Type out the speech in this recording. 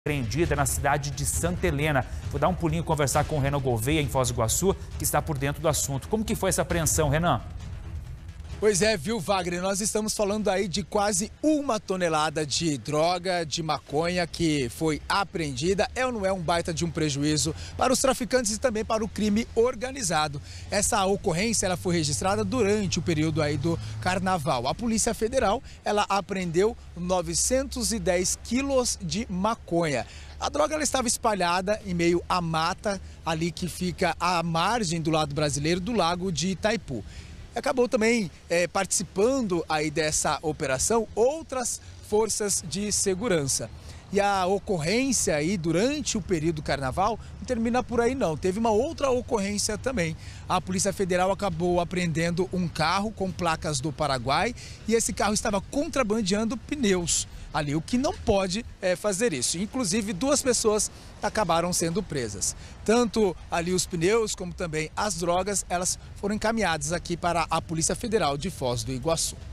apreendida na cidade de Santa Helena. Vou dar um pulinho e conversar com o Renan Gouveia, em Foz do Iguaçu, que está por dentro do assunto. Como que foi essa apreensão, Renan? Pois é, viu, Wagner? Nós estamos falando aí de quase 1 tonelada de droga, de maconha que foi apreendida. É ou não é um baita de um prejuízo para os traficantes e também para o crime organizado? Essa ocorrência ela foi registrada durante o período aí do Carnaval. A Polícia Federal ela apreendeu 910 quilos de maconha. A droga ela estava espalhada em meio à mata ali que fica à margem do lado brasileiro do Lago de Itaipu. Acabou também participando aí dessa operação outras forças de segurança. E a ocorrência aí durante o período do Carnaval não termina por aí não. Teve uma outra ocorrência também. A Polícia Federal acabou apreendendo um carro com placas do Paraguai e esse carro estava contrabandeando pneus ali, o que não pode fazer isso. Inclusive 2 pessoas acabaram sendo presas. Tanto ali os pneus como também as drogas, elas foram encaminhadas aqui para a Polícia Federal de Foz do Iguaçu.